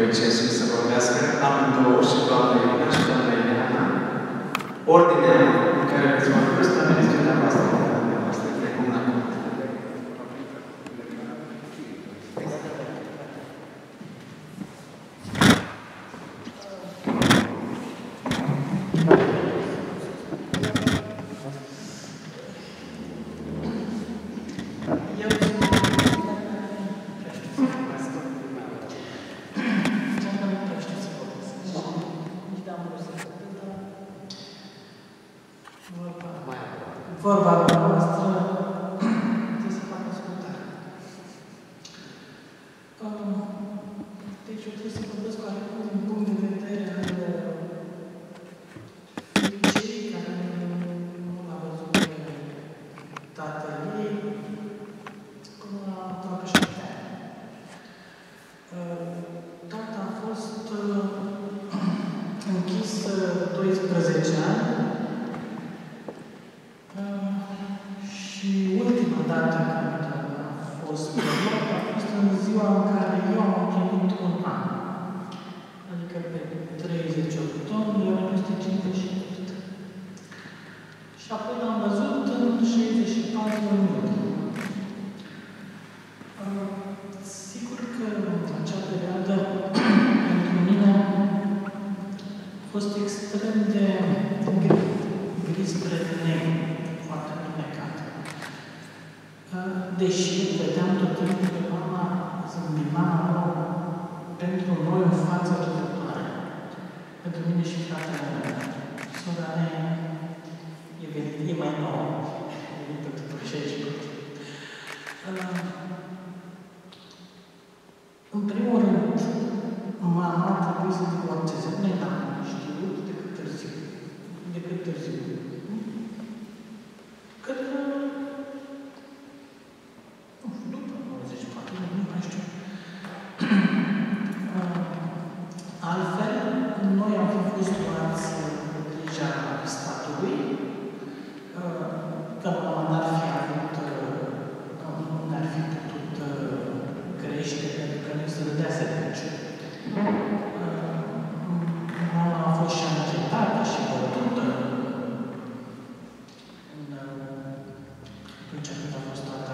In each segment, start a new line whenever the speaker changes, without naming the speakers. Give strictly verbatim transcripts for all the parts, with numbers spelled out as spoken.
Duhovnice sus să vorbească amândouă, și doamna Irina și doamna Ileana. Ordinea în care veți vorbi să stabiliți dumneavoastră, dumneavoastră, de cum la cum.
Vorba noastră trebuie să fac ascultare. Deci eu trebuie să vorbesc cu acum din punct de vedere al fiicei care nu l-a văzut pe tatăl ei până la aproape șapte ani. Tata a fost închis doisprezece ani. Și ultima dată când a fost preluat a fost în ziua în care eu am împlinit un an. Adică pe treizeci octombrie o mie nouă sute cincizeci și opt. Și apoi l-am văzut în șaizeci și patru iunie. Sigur că acea perioadă pentru mine a fost extrem de gri spre negru. Foarte întunecat. Deși vedeam tot timpul pe mama, mama pentru noi o față rădătoare. Pentru mine și fratele meu. Sora mea e, e mai nouă. E venit pentru șaizeci și patru. În primul rând, mama a trebuit să divorțeze. Nu n-am știut decât târziu. Decât târziu. Cred că, nu știu, după nouăzeci și patru, nu mai știu. Altfel, noi am fost luați grija statului, că mama n-ar fi avut, nu n-ar fi putut crește, pentru că nu se dădea serviciu. Mama a fost și anchetată și bătută. Atunci când a fost tata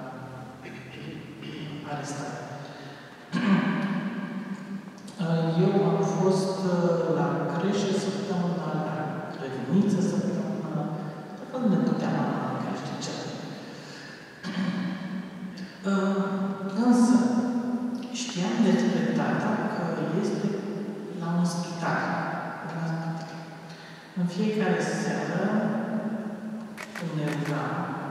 arestat. Eu am fost la creșă săptămânală, la grădiniță săptămânală, dacă nu ne puteam mama, că știi ce. Însă, știam despre tata că este la un spital. În fiecare seară, undeva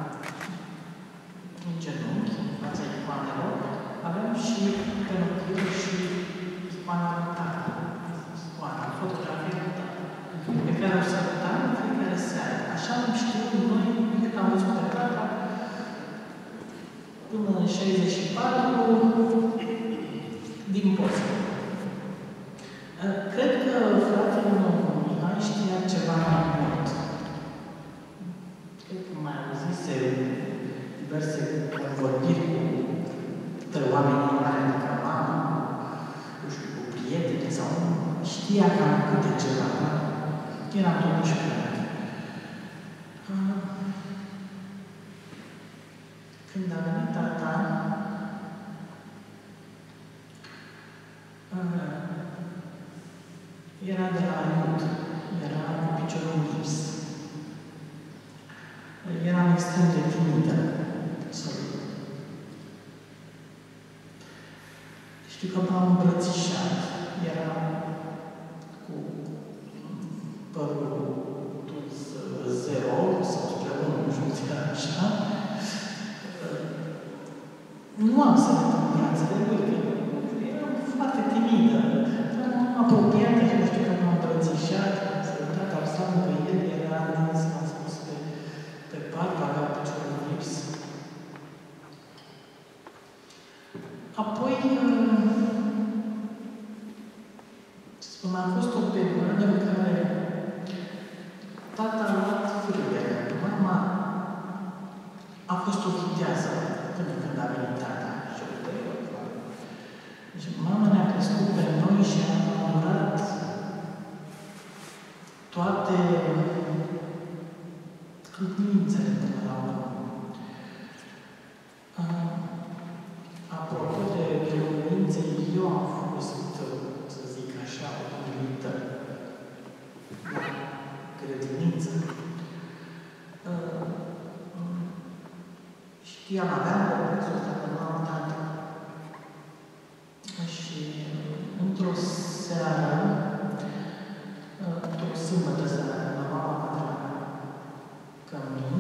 în genunchi, în fața icoanelor, aveam și penoptire și icoana lui tata. Icoana, fotografie lui tata. Pe care o sărutam în fiecare seară. Așa am știut noi, când am văzut pe tata, până în șaizeci și patru, din poză. Cred că fratele meu Mihai știa ceva mai mult. Cred că mai auzise diverse vorbiri cu între oamenii mari, adică mama, nu știu, cu prieteni sau știa cam câte ceva, dar era totuși plecat. Când a venit tata, era de la Iud, era cu piciorul gips. Eram extrem de timidă. Știu că m-am îmbrățișat. Era cu părul dus zero sau spre unu, nu știu, așa. Nu am să în brațele lui, că eram foarte timidă. M-am apropiat, nu știu că m-am îmbrățișat, am sărutat, am stat că el era nins, m-am spus pe, pe pat, avea piciorul lips. Apoi, ce spun, a fost o perioadă în care tata a luat frâiere. Mama a fost o vitează până când a venit tata. Și o deci mama ne-a crescut pe noi toate credințele până la urmă. Apropo de credințe, eu am fost, să zic așa, uimită la credință. Știam, aveam permisul ăsta de mama tată. Și într-o seară, într-o sâmbătă seară, la mama mea la cămin,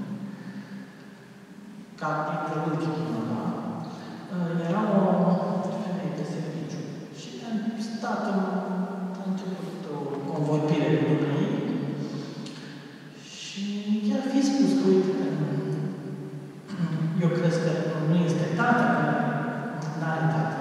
ca printre ultimul ăla, era o femeie de serviciu. Și am stat, am început o convorbire cu ei și chiar fi spus că, uite, eu cred că nu este tată, că nu are tată.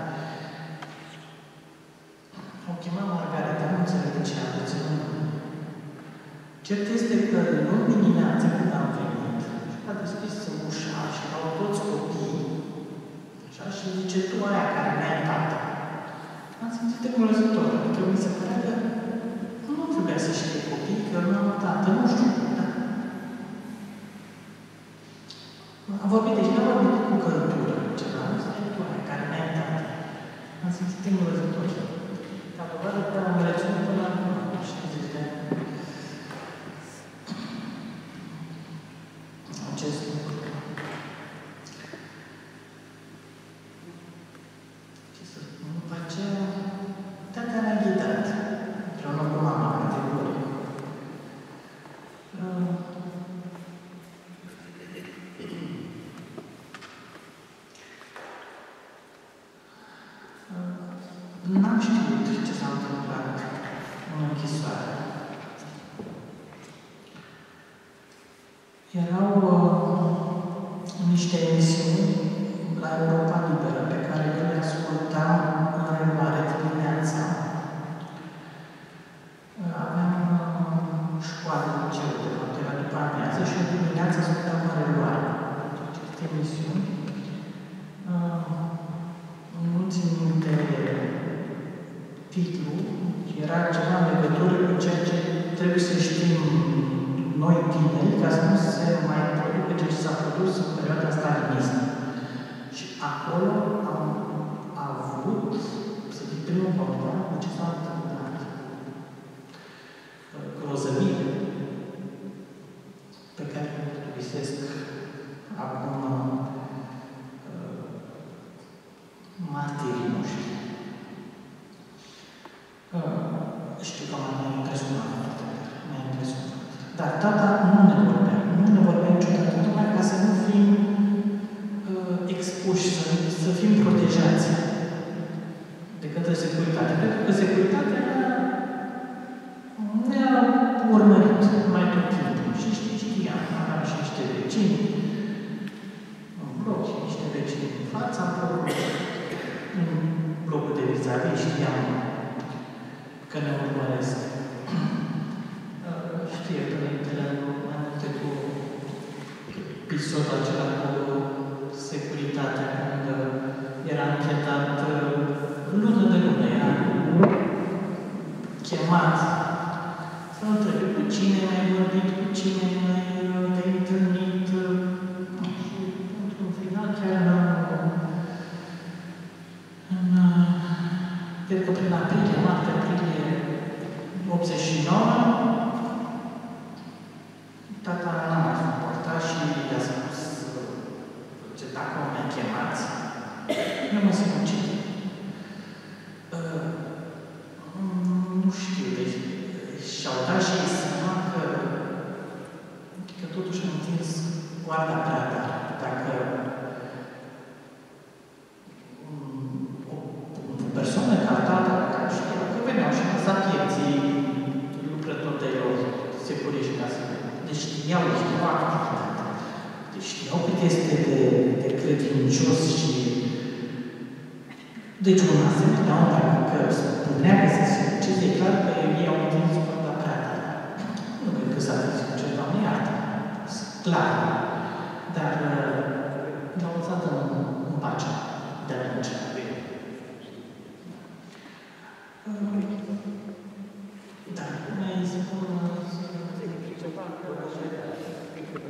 O chema Margareta, nu înțeleg de ce a reținut numele. Cert este că luni dimineață, când am venit, a deschis ușa și erau toți copiii, așa, și zice, tu aia care mi-ai tată. Am simțit îngrozitor, adică mi se pare că nu trebuia să știe copiii că nu am tată, nu știu, da? Am vorbit, deci nu am vorbit cu căldură, ceva, nu stai tu aia care mi-ai tată. Am simțit îngrozitor. Ca dovadă că am reținut până acum, știți de acest lucru. Ce să spun, după aceea, tata m-a ghidat, împreună cu mama, categoric. N-am știut ce s-a întâmplat în închisoare. Erau uh, niște emisiuni la Europa Liberă pe care eu le ascultam în reluare dimineața. Aveam uh, școală în liceu, de fapt, era după amiază și eu dimineața ascultam în reluare aceste emisiuni. Uh, nu țin minte titlul, era ceva în legătură cu ceea ce trebuie să știm noi tineri, ca să nu se mai producă ceea ce s-a produs în perioada stalinistă. Și acolo am avut, să zic, primul contact cu ce s-a întâmplat. Grozăvile pe care le mărturisesc acum martirii noștri. Știu că m-a impresionat foarte tare, m-a impresionat. Dar tata nu ne vorbea, nu ne vorbea niciodată, tocmai ca să nu fim uh, expuși, să, să fim protejați de către securitate. Pentru că securitatea ne-a urmărit mai tot timpul. Și știi, știam, aveam și niște vecini în bloc, și niște vecini în fața blocului, în blocul de vis-a-vis, știam că ne urmăresc. Știe Părintele mai multe cu episodul acela cu securitatea, când era închetat lună de lună, era chemat să întrebe cu cine mai vorbit, cu cine mai te-ai întâlnit și într-un final chiar în cred că prin aprilie, martie, aprilie optzeci și nouă, tata n-a mai suportat și i-a spus că dacă mă mai chemați, eu mă sinucid. Uh, nu știu, deci și-au dat și ei seama că, că totuși am întins coarda prea tare. Dacă o persoană ca tata, care știa că veneau și lăsat vieții lucrătorilor securiști ca să deci știau, știau activitatea. Deci știau cât este de, de credincios și deci un asemenea om, dacă spunea că se sinucide, e clar că ei au întins coarda prea tare. Nu cred că s-a sinucid, Doamne iartă. Clar. Dar l-au lăsat în, în pace de atunci.